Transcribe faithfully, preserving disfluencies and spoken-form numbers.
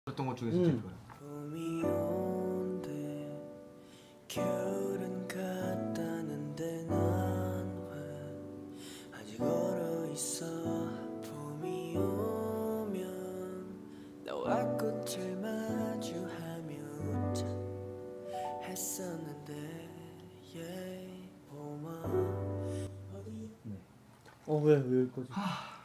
어떤 것 중에서 제일 좋아요? 봄이 온대 겨울은 갔다는데 난 왜 아직 얼어있어. 봄이 오면 나와 꽃을 마주하며 웃자 했었는데 yeah, 봄아 어디 어 왜 왜 여기까지? 하...